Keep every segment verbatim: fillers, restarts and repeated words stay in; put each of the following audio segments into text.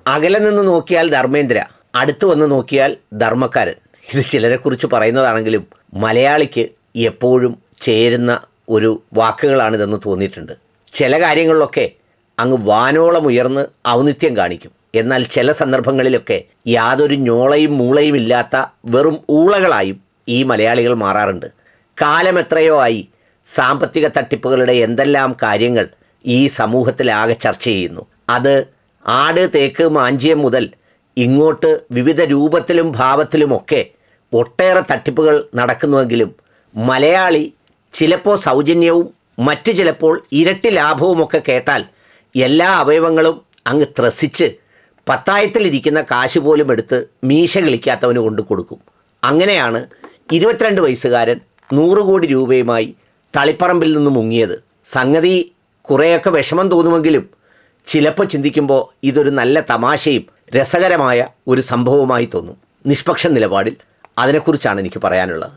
അകലെ നിന്ന് നോക്കിയാൽ ധർമ്മേന്ദ്ര, അടുത്ത് വന്ന് നോക്കിയാൽ ധർമ്മക്കാരൻ. ഇത് ചിലരെക്കുറിച്ച് പറയുന്നതാണെങ്കിലും മലയാളിക്ക് എപ്പോഴും ചേരുന്ന ഒരു വാക്കുകളാണിതെന്ന് തോന്നിയിട്ടുണ്ട്. ചില കാര്യങ്ങളിലൊക്കെ അങ്ങ് വാനോളം ഉയർന്ന് ഔന്നിത്യം കാണിക്കും. എന്നാൽ ചില സന്ദർഭങ്ങളിലൊക്കെ യാതൊരു ഞോളയും മൂളയും ഇല്ലാത്ത വെറും ഊളകളായും ഈ മലയാളികൾ മാറാറുണ്ട്. കാലം എത്രയോ ആയി സാമ്പത്തിക തട്ടിപ്പുകളുടെ എന്തെല്ലാം കാര്യങ്ങൾ ഈ സമൂഹത്തിലാകെ ചർച്ച ചെയ്യുന്നു. അത് ആട്, തേക്ക്, മാഞ്ചിയം മുതൽ ഇങ്ങോട്ട് വിവിധ രൂപത്തിലും ഭാവത്തിലുമൊക്കെ ഒട്ടേറെ തട്ടിപ്പുകൾ നടക്കുന്നുവെങ്കിലും മലയാളി ചിലപ്പോൾ സൗജന്യവും മറ്റ് ചിലപ്പോൾ ഇരട്ടി ലാഭവുമൊക്കെ കേട്ടാൽ എല്ലാ അവയവങ്ങളും അങ്ങ് ത്രസിച്ച് പത്തായത്തിലിരിക്കുന്ന കാശ് പോലും എടുത്ത് മീശ കളിക്കാത്തവന് കൊണ്ട് കൊടുക്കും. അങ്ങനെയാണ് ഇരുപത്തിരണ്ട് വയസ്സുകാരൻ നൂറ് കോടി രൂപയുമായി തളിപ്പറമ്പിൽ നിന്ന് മുങ്ങിയത്. സംഗതി കുറേയൊക്കെ വിഷമം തോന്നുമെങ്കിലും ചിലപ്പോൾ ചിന്തിക്കുമ്പോൾ ഇതൊരു നല്ല തമാശയും രസകരമായ ഒരു സംഭവമായി തോന്നും. നിഷ്പക്ഷ നിലപാടിൽ അതിനെക്കുറിച്ചാണ് എനിക്ക് പറയാനുള്ളത്.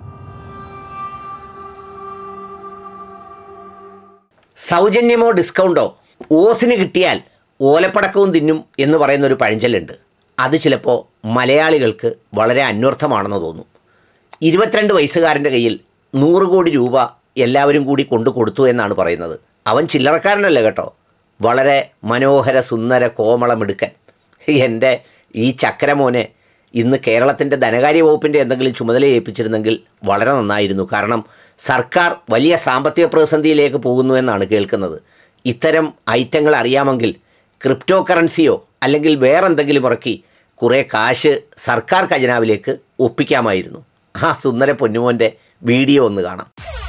സൗജന്യമോ ഡിസ്കൗണ്ടോ ഓസിന് കിട്ടിയാൽ ഓലപ്പടക്കവും തിന്നും എന്ന് പറയുന്നൊരു പഴഞ്ചൊല്ലുണ്ട്. അത് ചിലപ്പോൾ മലയാളികൾക്ക് വളരെ അന്വർത്ഥമാണെന്ന് തോന്നും. ഇരുപത്തിരണ്ട് വയസ്സുകാരൻ്റെ കയ്യിൽ നൂറ് കോടി രൂപ എല്ലാവരും കൂടി കൊണ്ടു കൊടുത്തു എന്നാണ് പറയുന്നത്. അവൻ ചില്ലറക്കാരനല്ല കേട്ടോ, വളരെ മനോഹര സുന്ദര കോമളമിടുക്കൻ. എൻ്റെ ഈ ചക്കരമോനെ ഇന്ന് കേരളത്തിൻ്റെ ധനകാര്യ വകുപ്പിൻ്റെ എന്തെങ്കിലും ചുമതല ഏൽപ്പിച്ചിരുന്നെങ്കിൽ വളരെ നന്നായിരുന്നു. കാരണം സർക്കാർ വലിയ സാമ്പത്തിക പ്രതിസന്ധിയിലേക്ക് പോകുന്നു എന്നാണ് കേൾക്കുന്നത്. ഇത്തരം ഐറ്റങ്ങൾ അറിയാമെങ്കിൽ ക്രിപ്റ്റോ കറൻസിയോ അല്ലെങ്കിൽ വേറെന്തെങ്കിലും ഇറക്കി കുറേ കാശ് സർക്കാർ ഖജനാവിലേക്ക് ഒപ്പിക്കാമായിരുന്നു. ആ സുന്ദര പൊന്നുമോൻ്റെ വീഡിയോ ഒന്ന് കാണാം.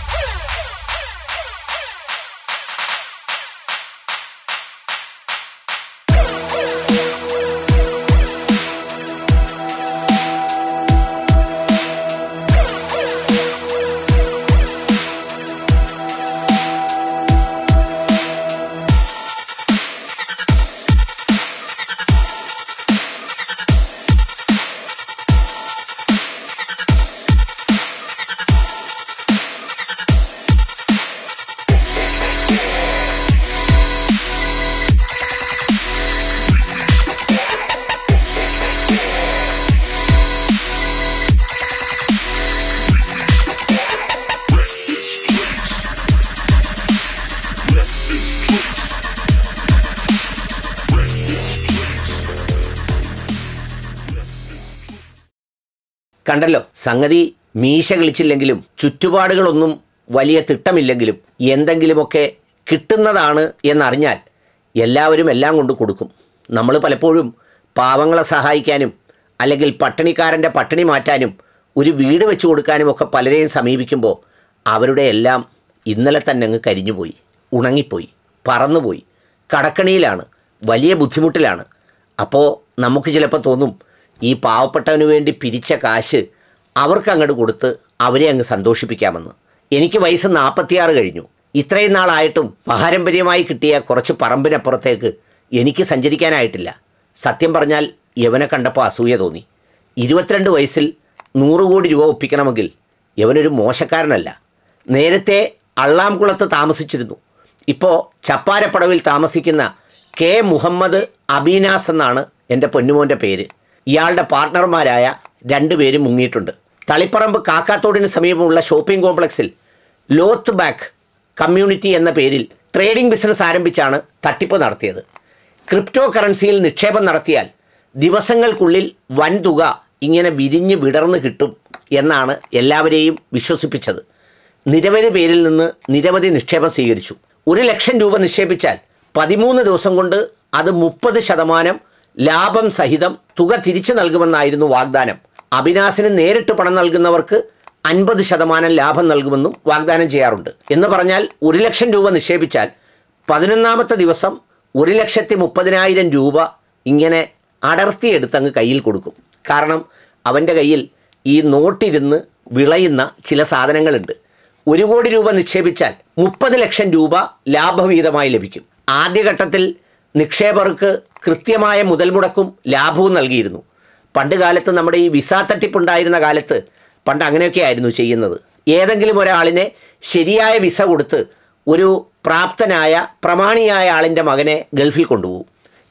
കണ്ടല്ലോ, സംഗതി മീശ കളിച്ചില്ലെങ്കിലും ചുറ്റുപാടുകളൊന്നും വലിയ തിട്ടമില്ലെങ്കിലും എന്തെങ്കിലുമൊക്കെ കിട്ടുന്നതാണ് എന്നറിഞ്ഞാൽ എല്ലാവരും എല്ലാം കൊണ്ട് കൊടുക്കും. നമ്മൾ പലപ്പോഴും പാവങ്ങളെ സഹായിക്കാനും അല്ലെങ്കിൽ പട്ടിണിക്കാരൻ്റെ പട്ടിണി മാറ്റാനും ഒരു വീട് വെച്ച് കൊടുക്കാനും ഒക്കെ പലരെയും സമീപിക്കുമ്പോൾ അവരുടെ എല്ലാം ഇന്നലെ തന്നെ അങ്ങ് കരിഞ്ഞുപോയി, ഉണങ്ങിപ്പോയി, പറന്നുപോയി, കടക്കണിയിലാണ്, വലിയ ബുദ്ധിമുട്ടിലാണ്. അപ്പോൾ നമുക്ക് ചിലപ്പോൾ തോന്നും ഈ പാവപ്പെട്ടവന് വേണ്ടി പിരിച്ച കാശ് അവർക്ക് അങ്ങോട്ട് കൊടുത്ത് അവരെ അങ്ങ് സന്തോഷിപ്പിക്കാമെന്ന്. എനിക്ക് വയസ്സ് നാൽപ്പത്തിയാറ് കഴിഞ്ഞു. ഇത്രയും നാളായിട്ടും പാരമ്പര്യമായി കിട്ടിയ കുറച്ച് പറമ്പിനപ്പുറത്തേക്ക് എനിക്ക് സഞ്ചരിക്കാനായിട്ടില്ല. സത്യം പറഞ്ഞാൽ യവനെ കണ്ടപ്പോൾ അസൂയ തോന്നി. ഇരുപത്തിരണ്ട് വയസ്സിൽ നൂറ് കോടി രൂപ ഒപ്പിക്കണമെങ്കിൽ യവനൊരു മോശക്കാരനല്ല. നേരത്തെ അള്ളാംകുളത്ത് താമസിച്ചിരുന്നു. ഇപ്പോൾ ചപ്പാരപ്പടവിൽ താമസിക്കുന്ന കെ മുഹമ്മദ് അബീനാസ് എന്നാണ് എൻ്റെ പൊന്നുമോൻ്റെ പേര്. ഇയാളുടെ പാർട്ട്ണർമാരായ രണ്ടുപേരും മുങ്ങിയിട്ടുണ്ട്. തളിപ്പറമ്പ് കാക്കാത്തോടിന് സമീപമുള്ള ഷോപ്പിംഗ് കോംപ്ലക്സിൽ ലോത്ത് ബാക്ക് കമ്മ്യൂണിറ്റി എന്ന പേരിൽ ട്രേഡിംഗ് ബിസിനസ് ആരംഭിച്ചാണ് തട്ടിപ്പ് നടത്തിയത്. ക്രിപ്റ്റോ കറൻസിയിൽ നിക്ഷേപം നടത്തിയാൽ ദിവസങ്ങൾക്കുള്ളിൽ വൻതുക ഇങ്ങനെ വിരിഞ്ഞ് വിടർന്ന് കിട്ടും എന്നാണ് എല്ലാവരെയും വിശ്വസിപ്പിച്ചത്. നിരവധി പേരിൽ നിന്ന് നിരവധി നിക്ഷേപം സ്വീകരിച്ചു. ഒരു ലക്ഷം രൂപ നിക്ഷേപിച്ചാൽ പതിമൂന്ന് ദിവസം കൊണ്ട് അത് മുപ്പത് ശതമാനം ലാഭം സഹിതം തുക തിരിച്ചു നൽകുമെന്നായിരുന്നു വാഗ്ദാനം. അബിനാസിന് നേരിട്ട് പണം നൽകുന്നവർക്ക് അൻപത് ശതമാനം ലാഭം നൽകുമെന്നും വാഗ്ദാനം ചെയ്യാറുണ്ട്. എന്ന് പറഞ്ഞാൽ ഒരു ലക്ഷം രൂപ നിക്ഷേപിച്ചാൽ പതിനൊന്നാമത്തെ ദിവസം ഒരു ലക്ഷത്തി മുപ്പതിനായിരം രൂപ ഇങ്ങനെ അടർത്തിയെടുത്തങ്ങ് കയ്യിൽ കൊടുക്കും. കാരണം അവൻ്റെ കയ്യിൽ ഈ നോട്ടിരുന്ന് വിളയുന്ന ചില സാധനങ്ങളുണ്ട്. ഒരു കോടി രൂപ നിക്ഷേപിച്ചാൽ മുപ്പത് ലക്ഷം രൂപ ലാഭവിഹിതമായി ലഭിക്കും. ആദ്യഘട്ടത്തിൽ നിക്ഷേപകർക്ക് കൃത്യമായ മുതൽ മുടക്കും ലാഭവും നൽകിയിരുന്നു. പണ്ട് കാലത്ത് നമ്മുടെ ഈ വിസ തട്ടിപ്പുണ്ടായിരുന്ന കാലത്ത് പണ്ട് അങ്ങനെയൊക്കെ ആയിരുന്നു ചെയ്യുന്നത്. ഏതെങ്കിലും ഒരാളിനെ ശരിയായ വിസ കൊടുത്ത് ഒരു പ്രാപ്തനായ പ്രമാണിയായ ആളിൻ്റെ മകനെ ഗൾഫിൽ കൊണ്ടുപോകും.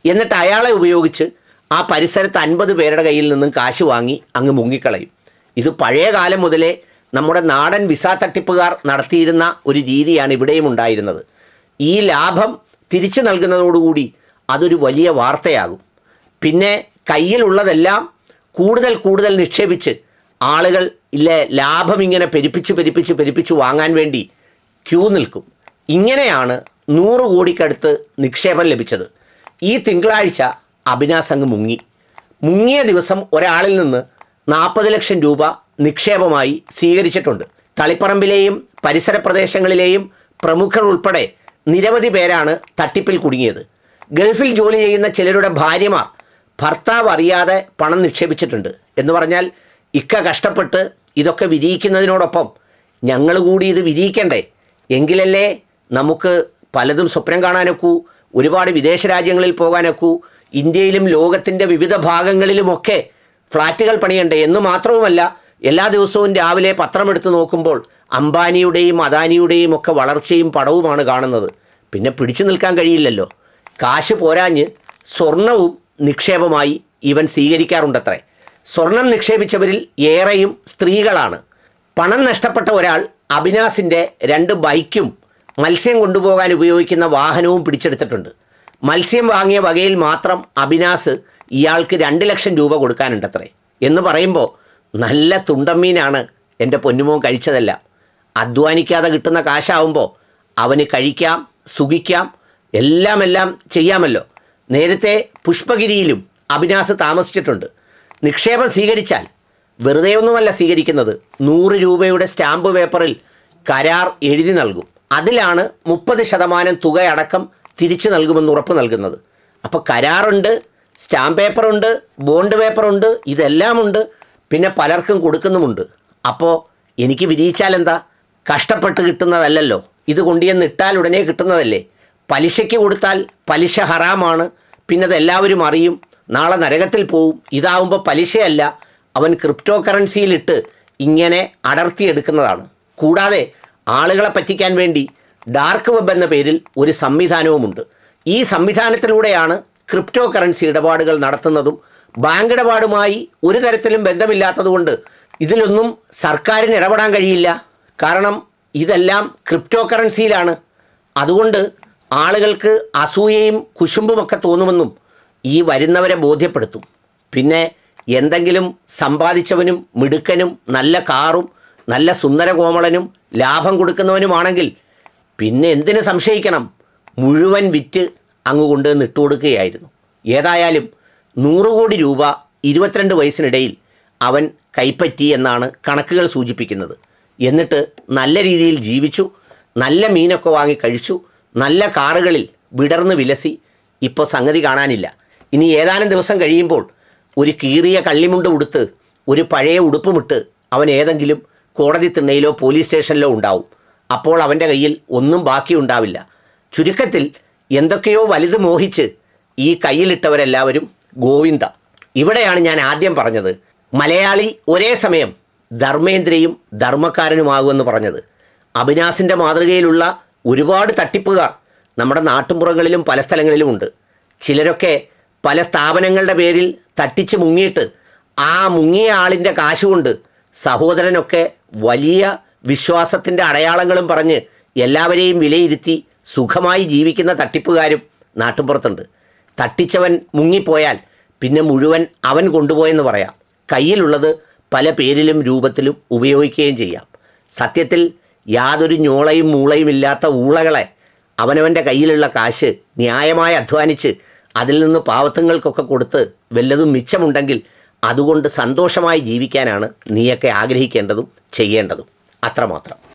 എന്നിട്ട് അയാളെ ഉപയോഗിച്ച് ആ പരിസരത്ത് അൻപത് പേരുടെ കയ്യിൽ നിന്നും കാശ് വാങ്ങി അങ്ങ് മുങ്ങിക്കളയും. ഇത് പഴയ കാലം മുതലേ നമ്മുടെ നാടൻ വിസ തട്ടിപ്പുകാർ നടത്തിയിരുന്ന ഒരു രീതിയാണ് ഇവിടെയും ഉണ്ടായിരുന്നത്. ഈ ലാഭം തിരിച്ചു നൽകുന്നതോടുകൂടി അതൊരു വലിയ വാർത്തയാകും. പിന്നെ കയ്യിലുള്ളതെല്ലാം കൂടുതൽ കൂടുതൽ നിക്ഷേപിച്ച് ആളുകൾ ഇല്ലേ ലാഭം ഇങ്ങനെ പെരുപ്പിച്ച് പെരുപ്പിച്ച് പെരുപ്പിച്ച് വാങ്ങാൻ വേണ്ടി ക്യൂ നിൽക്കും. ഇങ്ങനെയാണ് നൂറ് കോടിക്കടുത്ത് നിക്ഷേപം ലഭിച്ചത്. ഈ തിങ്കളാഴ്ച അബിനാസ് അങ്ങ് മുങ്ങി. മുങ്ങിയ ദിവസം ഒരാളിൽ നിന്ന് നാൽപ്പത് ലക്ഷം രൂപ നിക്ഷേപമായി സ്വീകരിച്ചിട്ടുണ്ട്. തളിപ്പറമ്പിലെയും പരിസര പ്രദേശങ്ങളിലെയും പ്രമുഖർ ഉൾപ്പെടെ നിരവധി പേരാണ് തട്ടിപ്പിൽ കുടുങ്ങിയത്. ഗൾഫിൽ ജോലി ചെയ്യുന്ന ചിലരുടെ ഭാര്യമാർ ഭർത്താവ് അറിയാതെ പണം നിക്ഷേപിച്ചിട്ടുണ്ട്. എന്ന് പറഞ്ഞാൽ ഇക്ക കഷ്ടപ്പെട്ട് ഇതൊക്കെ വിരിയിക്കുന്നതിനോടൊപ്പം ഞങ്ങൾ കൂടി ഇത് വിരിയിക്കണ്ടേ, എങ്കിലല്ലേ നമുക്ക് പലതും സ്വപ്നം കാണാനൊക്കൂ, ഒരുപാട് വിദേശ രാജ്യങ്ങളിൽ പോകാനൊക്കൂ, ഇന്ത്യയിലും ലോകത്തിൻ്റെ വിവിധ ഭാഗങ്ങളിലുമൊക്കെ ഫ്ലാറ്റുകൾ പണിയണ്ടേ. എന്ന് മാത്രവുമല്ല, എല്ലാ ദിവസവും രാവിലെ പത്രമെടുത്ത് നോക്കുമ്പോൾ അംബാനിയുടെയും അദാനിയുടെയും ഒക്കെ വളർച്ചയും പടവുമാണ് കാണുന്നത്. പിന്നെ പിടിച്ചു നിൽക്കാൻ കഴിയില്ലല്ലോ. കാശ് പോരാഞ്ഞ് സ്വർണവും നിക്ഷേപമായി ഇവൻ സ്വീകരിക്കാറുണ്ടത്രേ. സ്വർണം നിക്ഷേപിച്ചവരിൽ ഏറെയും സ്ത്രീകളാണ്. പണം നഷ്ടപ്പെട്ട ഒരാൾ അബിനാസിൻ്റെ രണ്ട് ബൈക്കും മത്സ്യം കൊണ്ടുപോകാൻ ഉപയോഗിക്കുന്ന വാഹനവും പിടിച്ചെടുത്തിട്ടുണ്ട്. മത്സ്യം വാങ്ങിയ വകയിൽ മാത്രം അബിനാസ് ഇയാൾക്ക് രണ്ട് ലക്ഷം രൂപ കൊടുക്കാനുണ്ടത്രേ. എന്ന് പറയുമ്പോൾ നല്ല തുണ്ടമ്മീനാണ് എൻ്റെ പൊന്നുമോൻ കഴിച്ചതല്ല. അധ്വാനിക്കാതെ കിട്ടുന്ന കാശാവുമ്പോൾ അവന് കഴിക്കാം, സുഖിക്കാം, എല്ലാം എല്ലാം ചെയ്യാമല്ലോ. നേരത്തെ പുഷ്പഗിരിയിലും അബിനാസ് താമസിച്ചിട്ടുണ്ട്. നിക്ഷേപം സ്വീകരിച്ചാൽ വെറുതെ ഒന്നുമല്ല സ്വീകരിക്കുന്നത്, നൂറ് രൂപയുടെ സ്റ്റാമ്പ് പേപ്പറിൽ കരാർ എഴുതി നൽകും. അതിലാണ് മുപ്പത് ശതമാനം തുകയടക്കം തിരിച്ചു നൽകുമെന്ന് ഉറപ്പ് നൽകുന്നത്. അപ്പോൾ കരാറുണ്ട്, സ്റ്റാമ്പ് പേപ്പറുണ്ട്, ബോണ്ട് പേപ്പറുണ്ട്, ഇതെല്ലാമുണ്ട്. പിന്നെ പലർക്കും കൊടുക്കുന്നുമുണ്ട്. അപ്പോൾ എനിക്ക് വിരിയിച്ചാൽ എന്താ? കഷ്ടപ്പെട്ട് കിട്ടുന്നതല്ലല്ലോ, ഇത് കൊണ്ടുചെന്ന് ഇട്ടാൽ ഉടനെ കിട്ടുന്നതല്ലേ. പലിശയ്ക്ക് കൊടുത്താൽ പലിശ ഹറാമാണ്, പിന്നെ അതെല്ലാവരും അറിയും, നാളെ നരകത്തിൽ പോവും. ഇതാവുമ്പോൾ പലിശയല്ല, അവൻ ക്രിപ്റ്റോ കറൻസിയിലിട്ട് ഇങ്ങനെ അടർത്തിയെടുക്കുന്നതാണ്. കൂടാതെ ആളുകളെ പറ്റിക്കാൻ വേണ്ടി ഡാർക്ക് വെബ് എന്ന പേരിൽ ഒരു സംവിധാനവുമുണ്ട്. ഈ സംവിധാനത്തിലൂടെയാണ് ക്രിപ്റ്റോ കറൻസി ഇടപാടുകൾ നടത്തുന്നതും. ബാങ്ക് ഇടപാടുമായി ഒരു തരത്തിലും ബന്ധമില്ലാത്തതുകൊണ്ട് ഇതിലൊന്നും സർക്കാരിന് ഇടപെടാൻ കഴിയില്ല. കാരണം ഇതെല്ലാം ക്രിപ്റ്റോ കറൻസിയിലാണ്. അതുകൊണ്ട് ആളുകൾക്ക് അസൂയയും കുശുമ്പുമൊക്കെ തോന്നുമെന്നും ഈ വരുന്നവരെ ബോധ്യപ്പെടുത്തും. പിന്നെ എന്തെങ്കിലും സമ്പാദിച്ചവനും മിടുക്കനും നല്ല കാറും നല്ല സുന്ദരകോമളനും ലാഭം കൊടുക്കുന്നവനുമാണെങ്കിൽ പിന്നെ എന്തിനു സംശയിക്കണം, മുഴുവൻ വിറ്റ് അങ്ങ് കൊണ്ടുവന്ന് ഇട്ടു കൊടുക്കുകയായിരുന്നു. ഏതായാലും നൂറ് കോടി രൂപ ഇരുപത്തിരണ്ട് വയസ്സിനിടയിൽ അവൻ കൈപ്പറ്റി എന്നാണ് കണക്കുകൾ സൂചിപ്പിക്കുന്നത്. എന്നിട്ട് നല്ല രീതിയിൽ ജീവിച്ചു, നല്ല മീനൊക്കെ വാങ്ങി കഴിച്ചു, നല്ല കാറുകളിൽ വിടർന്ന് വിലസി. ഇപ്പോൾ സംഗതി കാണാനില്ല. ഇനി ഏതാനും ദിവസം കഴിയുമ്പോൾ ഒരു കീറിയ കള്ളിമുണ്ട് ഉടുത്ത് ഒരു പഴയ ഉടുപ്പുമിട്ട് അവൻ ഏതെങ്കിലും കോടതി തിണ്ണയിലോ പോലീസ് സ്റ്റേഷനിലോ ഉണ്ടാവും. അപ്പോൾ അവൻ്റെ കയ്യിൽ ഒന്നും ബാക്കിയുണ്ടാവില്ല. ചുരുക്കത്തിൽ എന്തൊക്കെയോ വലുത് മോഹിച്ച് ഈ കയ്യിലിട്ടവരെല്ലാവരും ഗോവിന്ദ. ഇവിടെയാണ് ഞാൻ ആദ്യം പറഞ്ഞത്, മലയാളി ഒരേ സമയം ധർമ്മേന്ദ്രയും ധർമ്മക്കാരനുമാകുമെന്ന് പറഞ്ഞത്. അബിനാസിൻ്റെ മാതൃകയിലുള്ള ഒരുപാട് തട്ടിപ്പുകാർ നമ്മുടെ നാട്ടുമ്പുറങ്ങളിലും പല സ്ഥലങ്ങളിലുമുണ്ട്. ചിലരൊക്കെ പല സ്ഥാപനങ്ങളുടെ പേരിൽ തട്ടിച്ച് മുങ്ങിയിട്ട് ആ മുങ്ങിയ ആളിൻ്റെ കാശുകൊണ്ട് സഹോദരനൊക്കെ വലിയ വിശ്വാസത്തിൻ്റെ അടയാളങ്ങളും പറഞ്ഞ് എല്ലാവരെയും വിലയിരുത്തി സുഖമായി ജീവിക്കുന്ന തട്ടിപ്പുകാരും നാട്ടുമ്പുറത്തുണ്ട്. തട്ടിച്ചവൻ മുങ്ങിപ്പോയാൽ പിന്നെ മുഴുവൻ അവൻ കൊണ്ടുപോയെന്ന് പറയാം. കയ്യിലുള്ളത് പല പേരിലും രൂപത്തിലും ഉപയോഗിക്കുകയും ചെയ്യാം. സത്യത്തിൽ യാതൊരു ഞോളയും മൂളയും ഇല്ലാത്ത ഊളകളെ അവനവൻ്റെ കയ്യിലുള്ള കാശ് ന്യായമായി അധ്വാനിച്ച് അതിൽ നിന്ന് പാവത്തുങ്ങൾക്കൊക്കെ കൊടുത്ത് വല്ലതും മിച്ചമുണ്ടെങ്കിൽ അതുകൊണ്ട് സന്തോഷമായി ജീവിക്കാനാണ് നീയൊക്കെ ആഗ്രഹിക്കേണ്ടതും ചെയ്യേണ്ടതും. അത്രമാത്രം.